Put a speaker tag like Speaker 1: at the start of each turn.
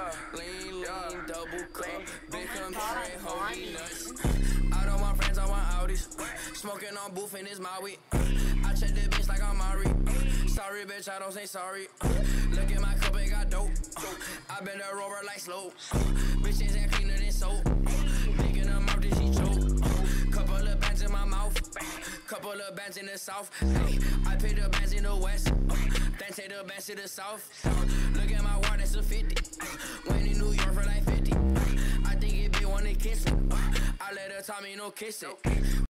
Speaker 1: Lean, double cup. Big come straight, hold me nuts. I don't want friends, I want Audis. Smoking on booth in his Maui. I check the bitch like I'm Mari. Sorry, bitch, I don't say sorry. Look at my cup, it got dope. I been a rover like slow. Bitches ain't cleaner than soap. Picking them up, then she choke. Couple of bands in my mouth. Couple of bands in the south. Hey, I pay the bands in the west. Then take the bands to the south. Look at my water, that's a 50. Went in New York for like 50. I think it be wanna kiss me. I let her tell me no kiss it.